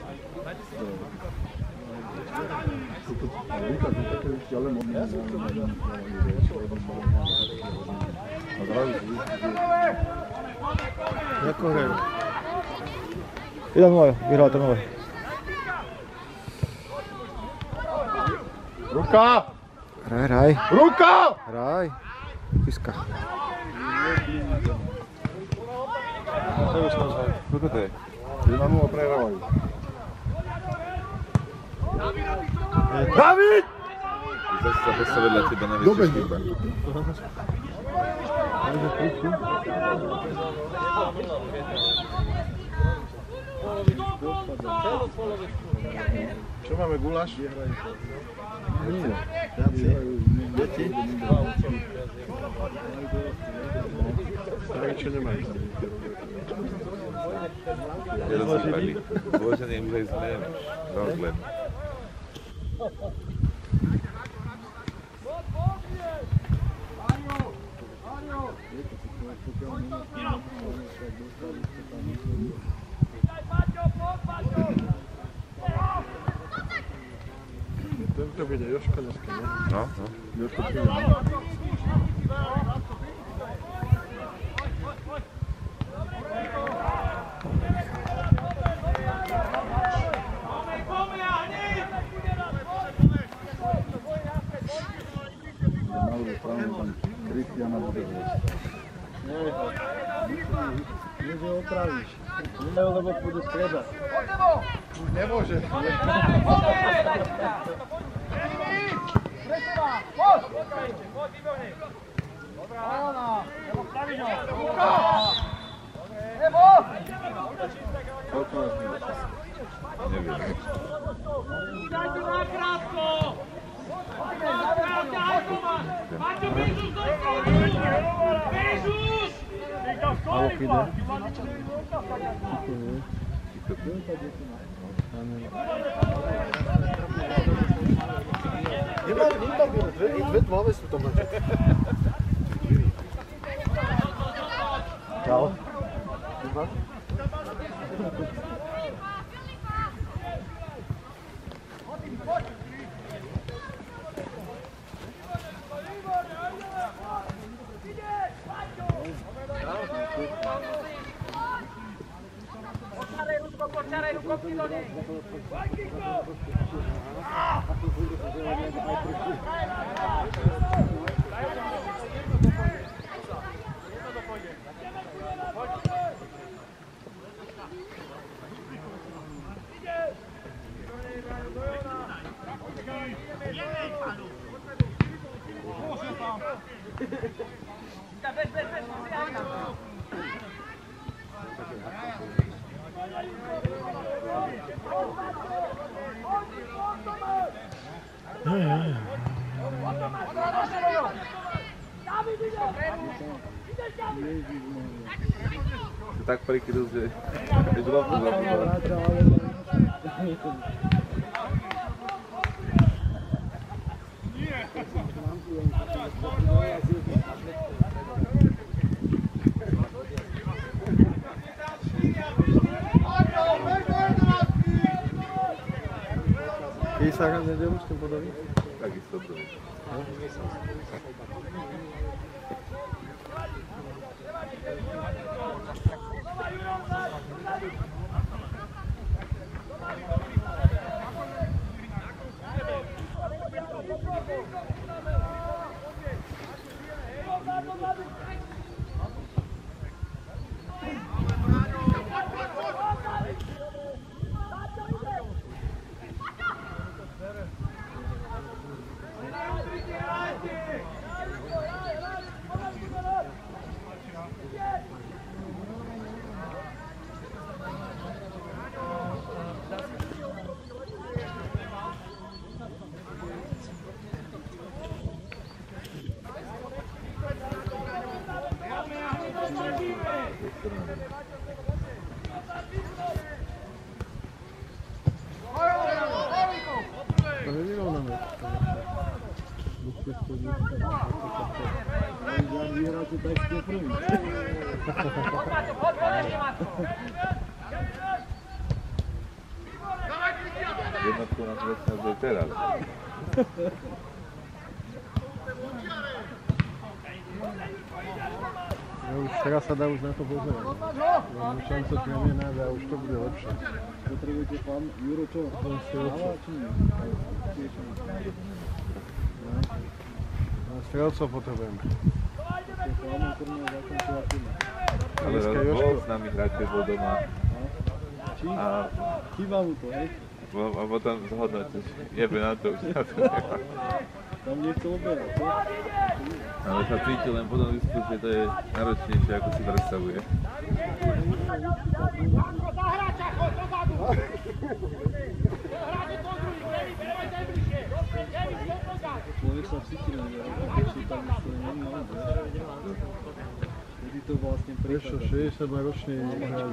Ako hrajú? 1-0, vyhral to nové. Ruka! Hraj. Ruka! Hraj. Piska. Koľko to je? 1-0 prehrávajú. David! Zase sa postavil dla teba na väčšie štíba. Čo máme, guláš? Nie. Deti? Čo nemajú? Jeden sa padli. Vložený už aj zmiem. Rozgled. To bude Jožko dneska, ne? No. Jožko príde. Kristiana bude hovoriť. Nie, že opravíš. Nie, lebo bude stredať. Už nemôže. Dve tmave sú tam. Čau. Počaraj rukou, Pilonie! Tak prikryl, že je dlho. Písaká nedelu s tým podobne? Takisto to je. Jednotku nás vlastne aj teraz. Už teraz sa dá už na to pozerať. Mám šancu premenať a už to bude lepšie. Potrebujete pán Juro čo? Strelcov. Strelcov potrebujeme. Ale bol s nami hrať, keď bol doma. Či? Chýba mu to, hej? A potom zhodnotiť. Jebe na to, už na to nemá. Tam nechcel oberať, čo? Ale sa cítil len potom diskusie, to je náročnejšie, ako si predstavuje. Človek sa cíti len, keď si tam už to nemá, vtedy to vlastne prechádza. 62-ročný hrali.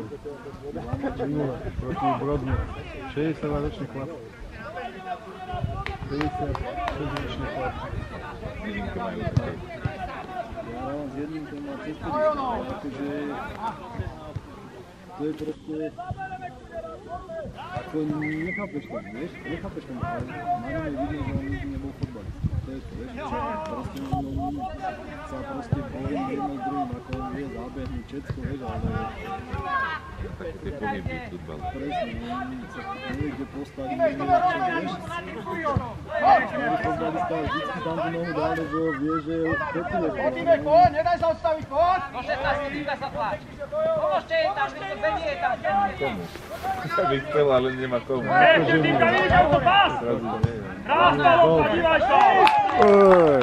Proti Brodnu. 62-ročný chlap. 56-ročný chlap. Jedinke majú také. Ja mám s jedným, to má cez 50, akože to je proste ako nechápeš to, vieš? Nechápeš to, ale na ňom je vidieť, že on nikdy nebol fotbalista. To je to, vieš? Proste on sa proste bojí jedno s druhým, ako on vie zabehnúť všetko, vieš, ale Také tie pohyby futbal. presne, on sa nevie, kde postaví, nevie, čo, vieš? Starý fotbalista vždycky tam tú nohu dá, lebo vie, že petuje. Poď, nedaj sa odstaviť, poď! Do 16, týka sa tlač. Pomôžte jej tam, že to Beni je tam. Komu? Ja by chcel, ale nemá komu. Týka, vidíš, auto, pás! Zrazu to neviem. Raz, Palo, podívaj sa! Oj!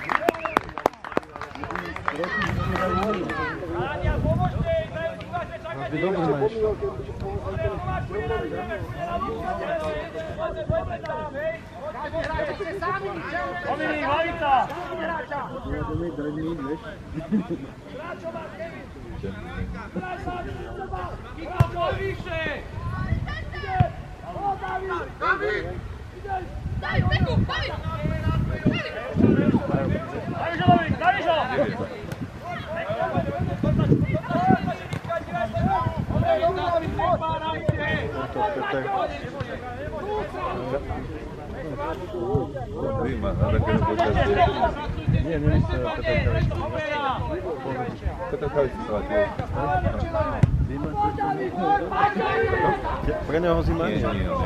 Áňa, pomôžte jej, dívaj sa, Ty dobre máš. Pominý, hlavica! Ja to nie dredný, vieš? Kiko, bol vyššie! Daj, Beku, bavi! Davíš ho, Lovík, davíš ho! Zima, na takého počasie. Nie, nemyslel Peter Kavička. Peter Kavička sa látil. Zima, Pre neho zima Nie, nie. nie, nie.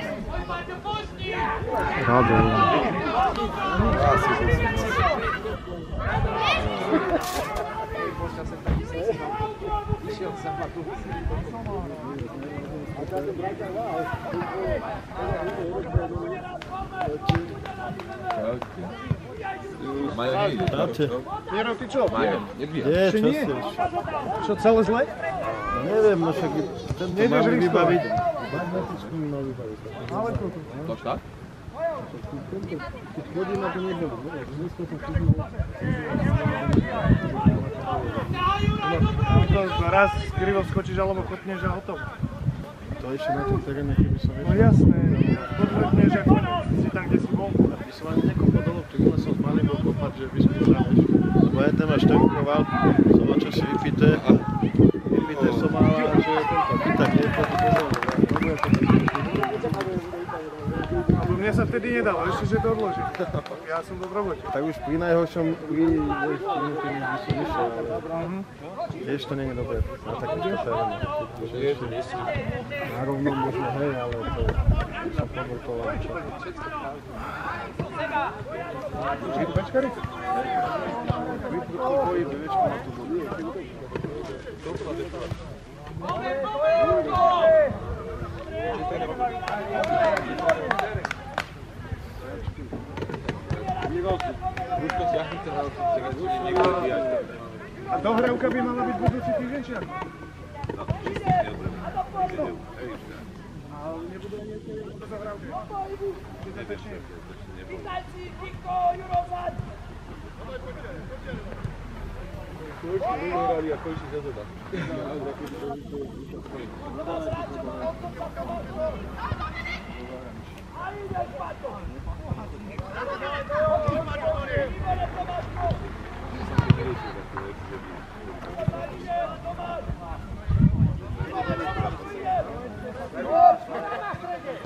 Rado. Asi Majo nie ide. Táte. Jero, ty čo? Majo, nebíja. Je, čo nie? si? Čo, celé zle? Neviem, no však tento Nejdeš mám rýchlo. vybaviť. Magnetickú mi mal vybaviť. Ale toto. To tak? Keď chodí na to nebolo, dneska som chodil. Raz krivo skočíš alebo kotneš a hotovo. To ešte na tom teréne, keby som No jasné, podvrtneš a si tam, kde si bol. By som ani nekopol dolu, keď som s malým bol kopať, že vyskúšam, vieš. Lebo ja tam až tankoval, som mal čosi vypité a vypité som mal, že tento chyták nie je to pozor. Lebo mne sa vtedy nedalo, ešte že to odložím. Ja som v robote. Tak už pri najhoršom, vieš, by som vyšiel, ale vieš, to nie je dobré. Na takýmto teréne. Na rovnom možno, hej, ale to som podvrtoval. Pečkari? Vyprutý pohyb, vieš, na to bude. A dohrávka by mala byť budúci týždeň, či ako? Ale nebudú ani ešte zahrávky. Či to ešte nie? Vítajci, Kiko, Juro, zaď!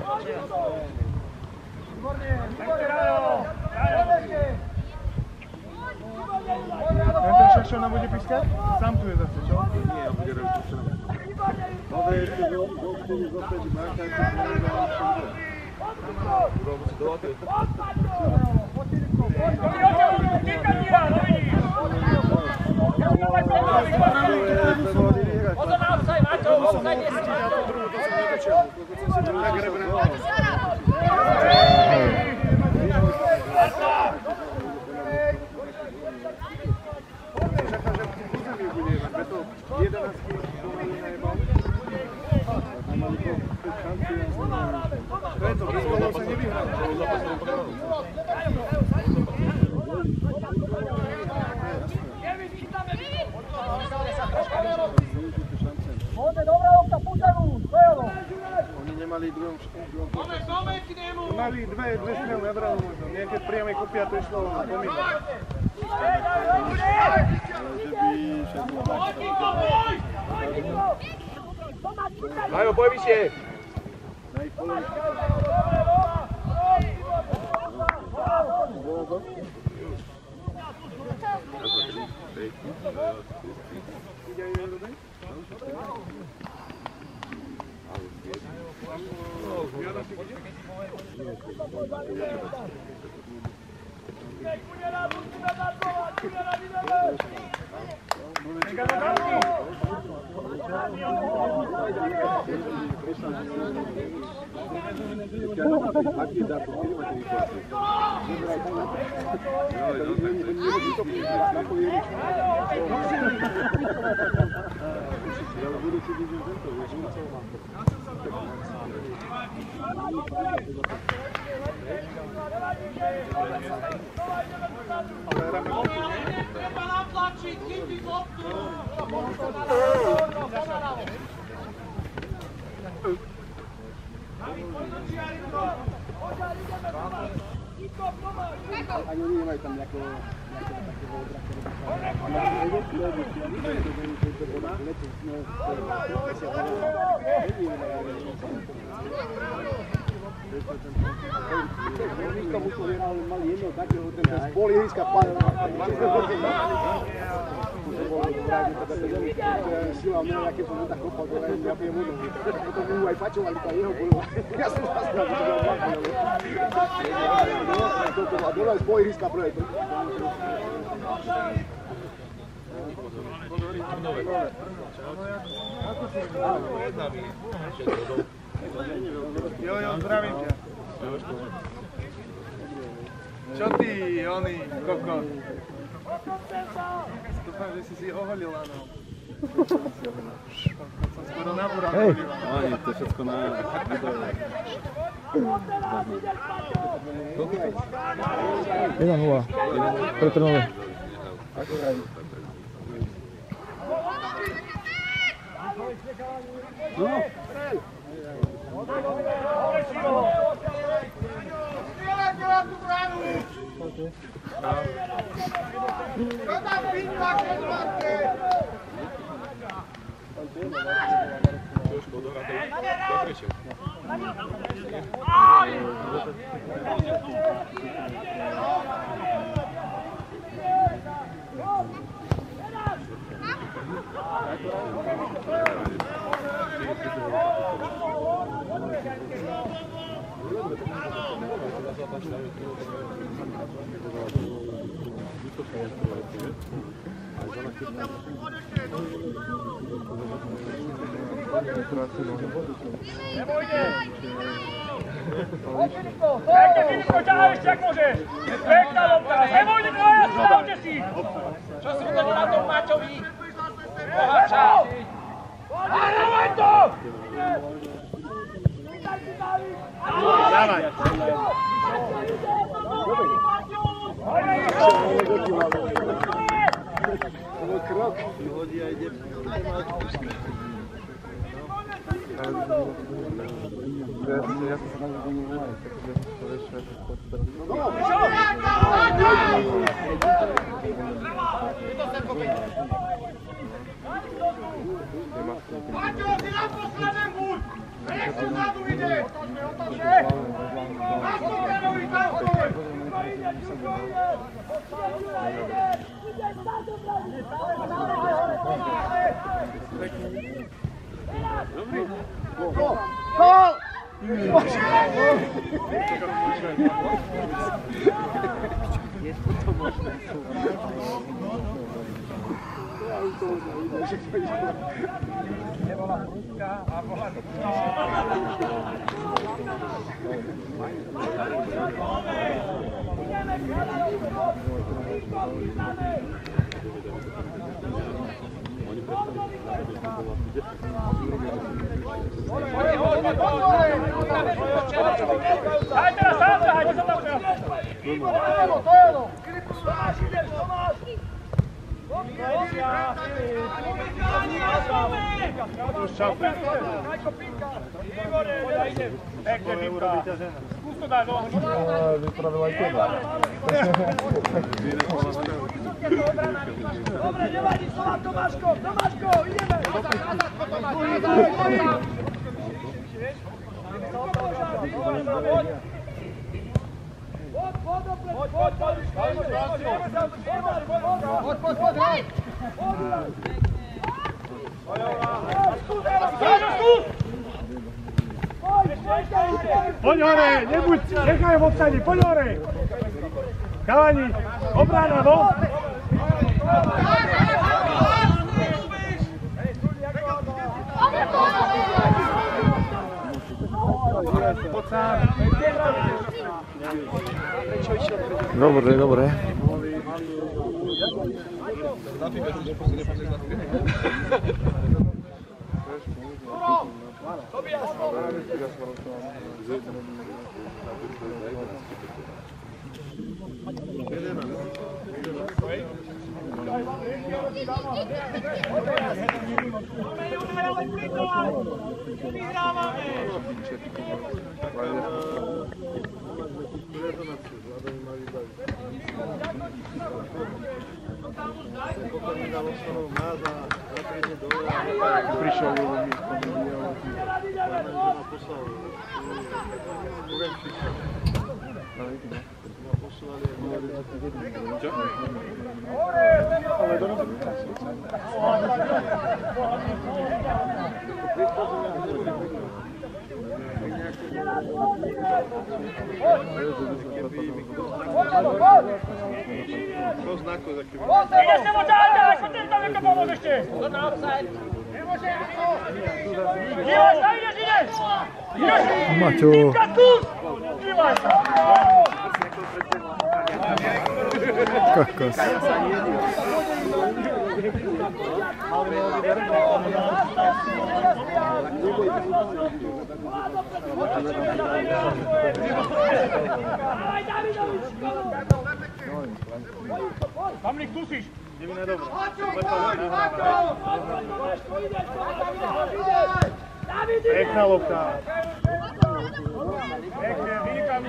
Ten Šašo nám bude pískať? Sám tu je zase, čo? Nie, on bude robiť čo nám. Nové ešte dospeli opäť Marka, čo povedal, Budú musieť dolatať. Pozor na obsaj, Maťo, obsaj nie si. Oni nemali druhom Mali dve strely na branu možno. Nejaké priame kopia, to išlo pomimo. Majo, boj vyššie! Ani oni nemajú tam nejakého takého mali jedno takého, ten spol ihriska padal. Sila mňa, aké som mu tak kopal, to ja pijem vodu. Potom mu aj fačovali tá jeho bolu. Ja som vás pravil, že to bol makal. A dole aj spol ihriska prvé. Jo, zdravím ťa. Čo ty, oný, kokos? Dúfam, že si oholil, áno. Som skoro nabúral oholil. Oni, to je všetko na... Koľko to? 1-0. Pre Trnové. Pekne, Filipko, ťahaj ešte, ak môžeš! Pekná lopta! Nebojte, dvaja, stavte si! Čo si uvedol na tom Maťovi? Bohača! Dávaj to! Dávaj! To bol krok. hodí a ide. Ja sa snažím do něj volať, takže to je ještě Maťo, ty na posledném buď! Nech si vzadu ide! Nebola prúdka a bola Daj teraz sám, hajde sa tam teraz. Dojelo. Tomáš, ideš, Tomáš. Igore, ide. Pekne, Vinka. Skús to dať, no. Vypravil aj teba. Dobre, nevadí, slova Tomáško, ideme. Poď hore, nebuď, nechaj v obsadi, poď hore! Chalani, obrana, no! Poď sám! Dobre, dobre. Prišiel Ideš nebo ďalej, ako ten tam niekto pomôž ešte. Dívaj sa, ideš! Maťo. Týmka, skús! Dívaj sa! Kokos. Mamlik, dusíš! Pekná lopta. Pekne, vynikám.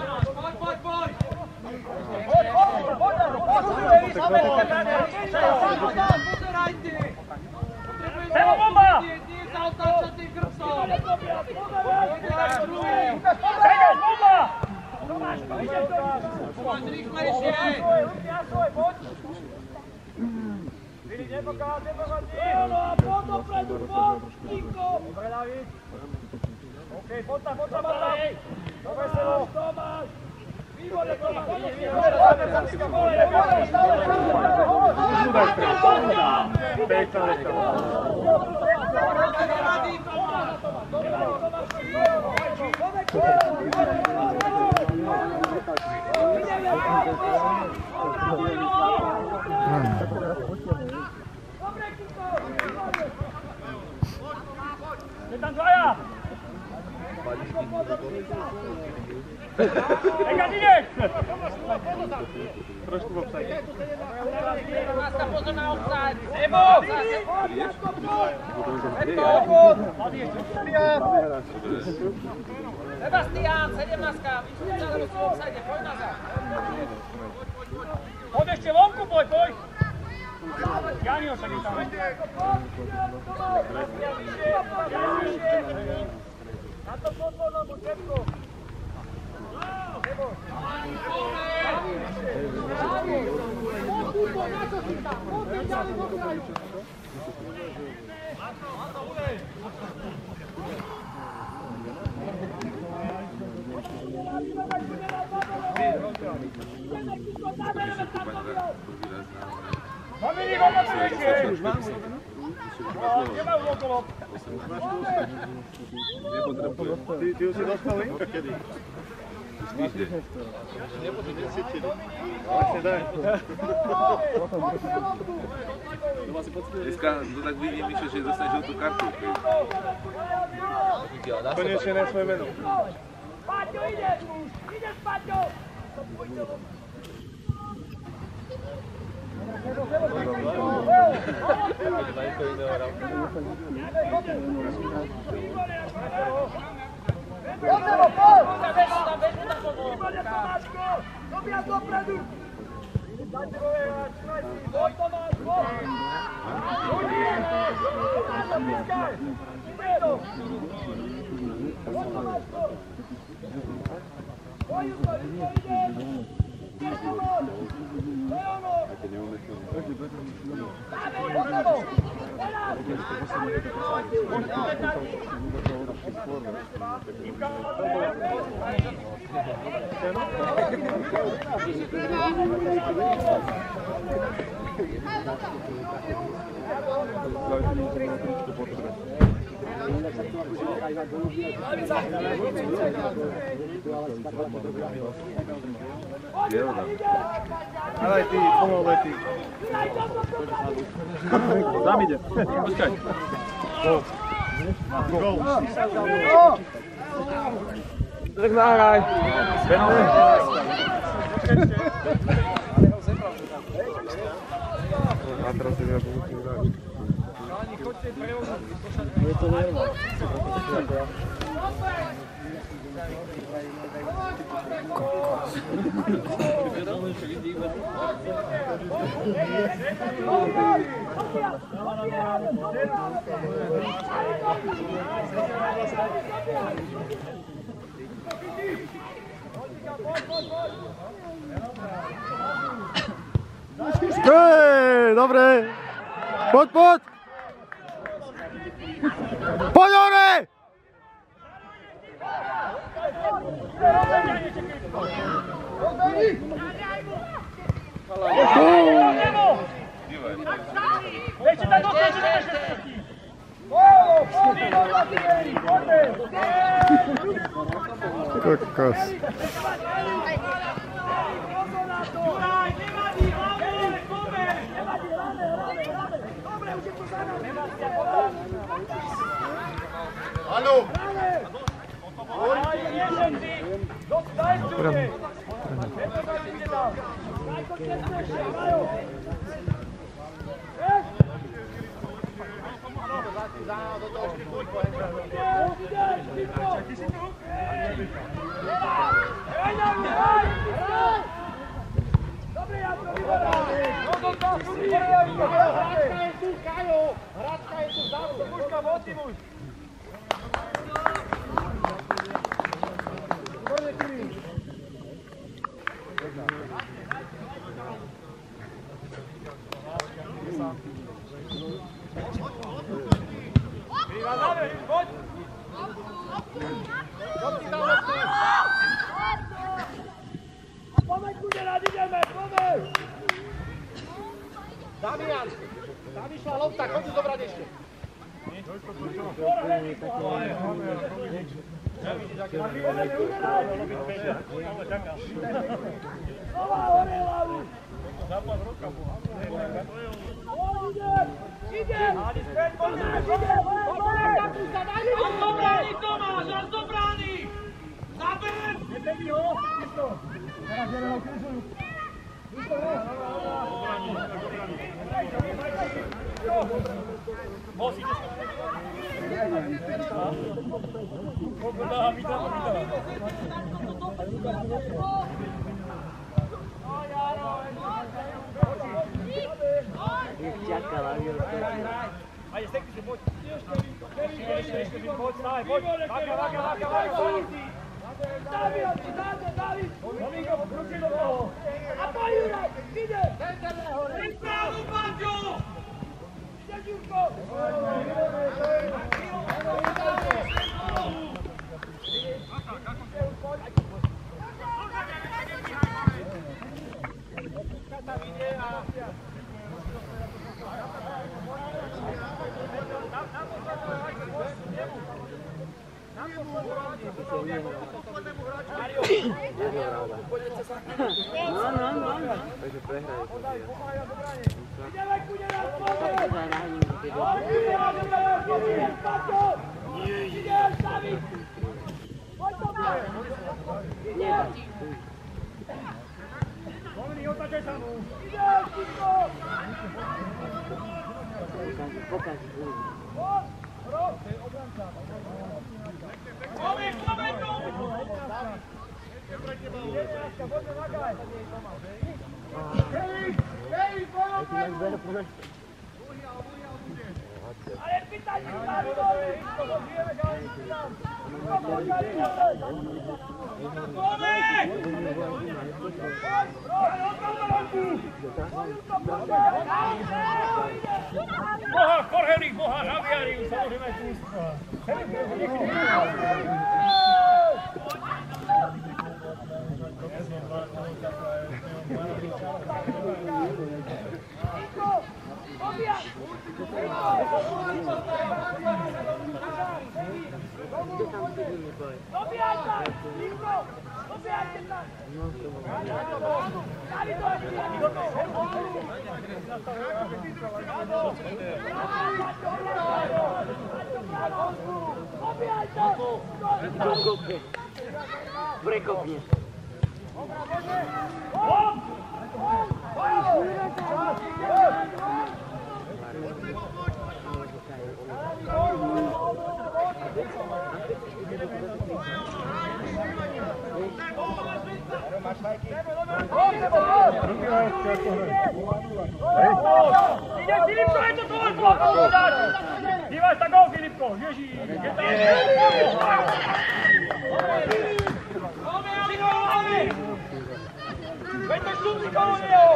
Sebo bomba! Sejdeš, bomba! Tomáš, ideš Tomáš! Tomáš, rýchlejšie! Vili, nepokáď! Áno, a poď dopredu, poď! Tinko! Dobre, David. OK, poď tam, Matej! Dobre, Sebo! Tomáš! Výborne, Tomáš! Pekná lopta. Je tam dvaja! Eka, ideš! Trošku v obsade. Pozor na offside! Sebo! Sebastián, 17-ka, vyšúca, lebo sú v offside, poď nazad. Poď ešte vonku, poď! Janio sa mi tam. Na to podvodnú čepku. Sebo! Dominik, opatrujte! Už mám nemajú okolo. Ty už si dostali? Kedy? Týždeň. Nebude desítiny. Vlastne daj. Dneska to tak vidím, Mišo, že dostane žltú kartu. Konečne na svoje meno. Paťo, ideš! Ideš, Paťo! Ale ty, pomoletý. Tam ide. Počkaj. Gol. Tak nahraj. A teraz si ja musím hrať. Je to nervá. Hej, dobre. Poď, poď. Poď, hore! Ešte tam dostačíš! Kokos. Áno! Hradka je tu vzadu, mužka, motivuj! Pomeď, Kuderát, ideme, pomeď! Damian, tam išla lopta, choď ju zobrať ešte. Slova, hore hlavu! Ide! Ani späť, poďme, Dobráni, Tomáš, až dobráni! Zaber! Nebeď ho! Teraz jeden ho križujú. Ajde, stekni se, poď. Poď, stavaj, poď. Vaka. David, David! Domingo, ruči do toho! A poj, Juraj, ide! Pripravu, Paťo! Ide, Ďurko! Takže prehrajú. Boha, korhených, boha, žaviari, samozrejme tu. Prekopne. Ide Filipko, je to tvoj blok, podáš! Dívaj sa gol, Filipko, ježí, je tam! Veď to štuci kolo neho!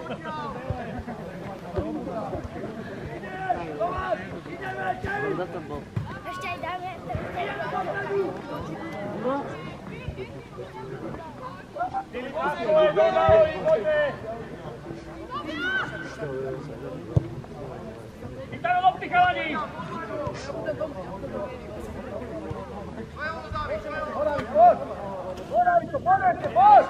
Ideme, Kevin! Ešte aj dáme. Filipko, je doma, poďme! Chytáme lopty, chalani! Horavico, poďte, poď!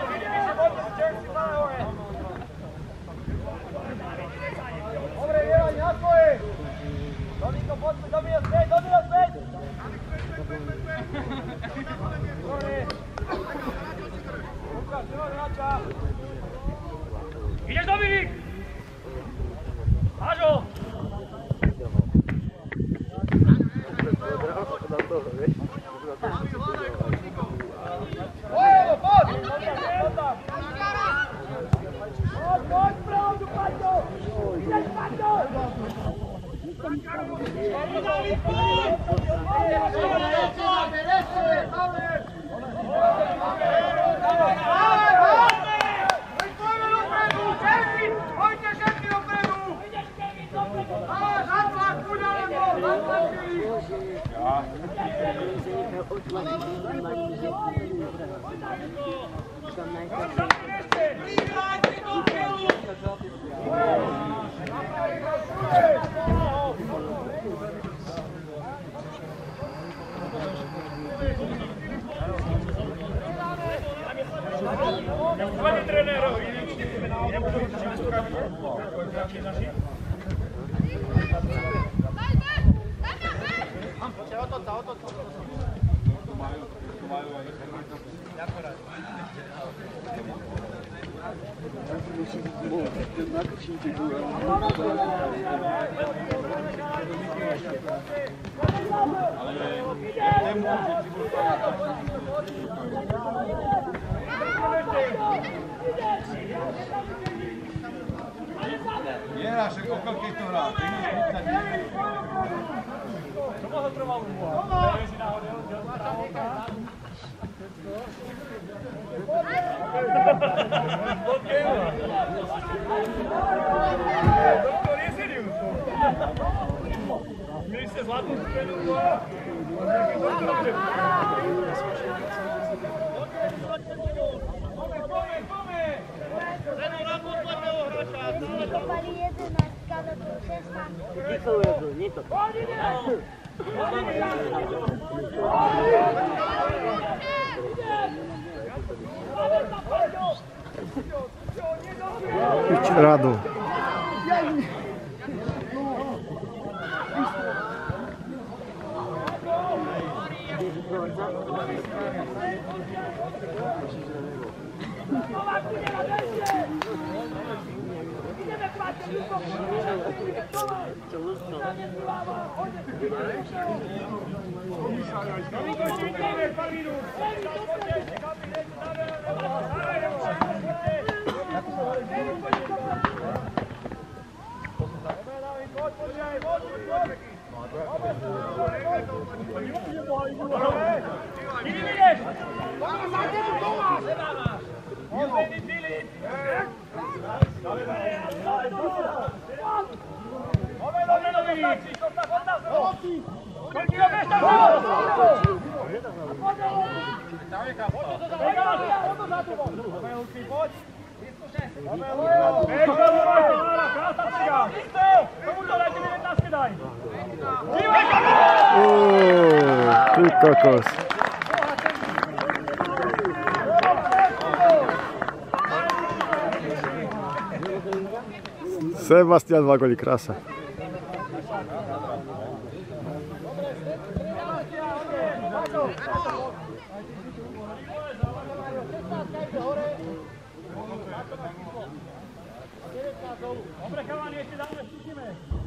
Dobre, Jeraň, na tvoje! Dominko, poďme, dobíja späť! Dobre! Lukáš, nemáš hráča! Ideš, Dominik! Hážo! Poď, pravdu, Paťo! Ideš, Paťo! Pani trenérovi, Jera, však o koľkej to hrá? Čo ma to trvalo? Si náhodou, doktor je serióz. Mieli ste zlatú stupenu. Kopali 11, kada to 16. Niko ujedu, niko. radu. Ty kokos. Sebastian Vagoli, krása. Dobre, chalani, ešte dáme, skúsime.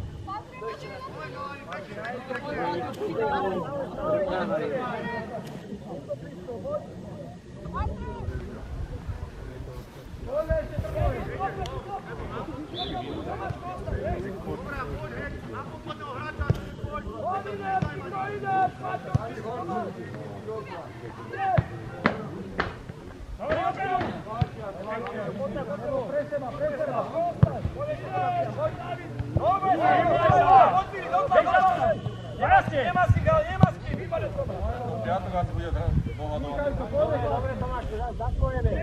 Piatok asi bude pohľadovať. Dobre, Tomáš, zapojené.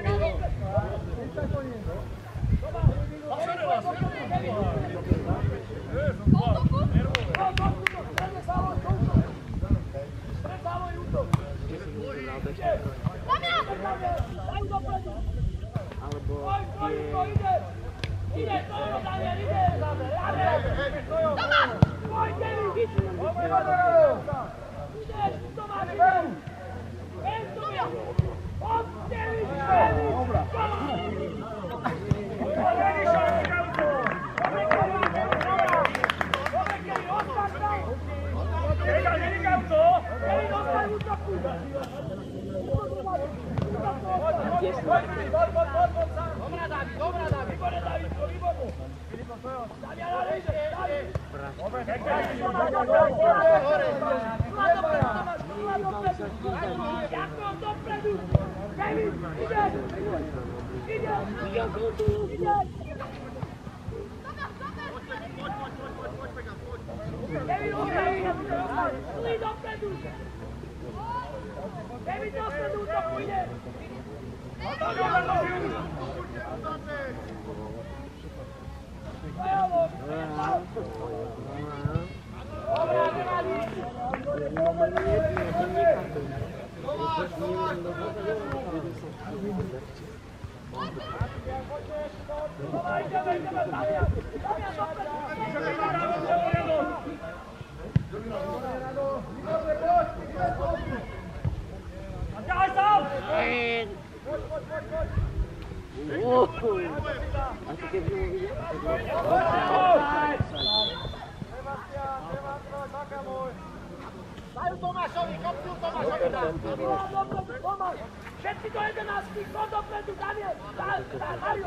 Všetci do 11, kto dopredu, Daniel, Mario,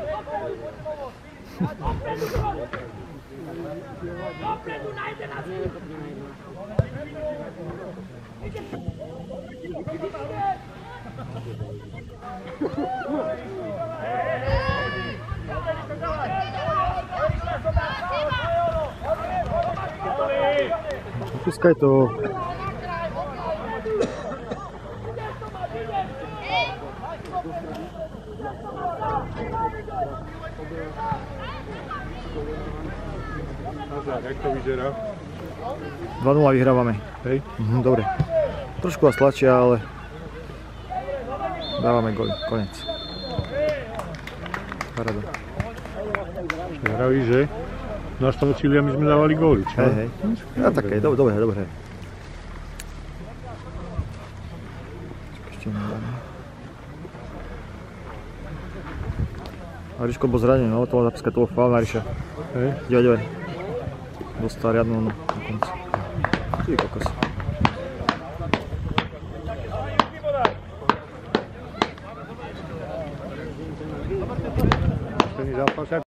dopredu na 11. Pускaj to. Jak to vyzerá? 2-0 vyhrávame. Hej. Dobre. Trošku vás tlačia, ale dávame gól. Konec. Paráda. Vraví, že nás tam učili a my sme dávali góly, čo? Hej. Ja také, dobre. Ešte nedáme. Ariško bol zranený, no to bola zapíska, to bol faul na Ariša. Hej. 9. Dostal riadnu na konci. Ty kokos. Ten zápas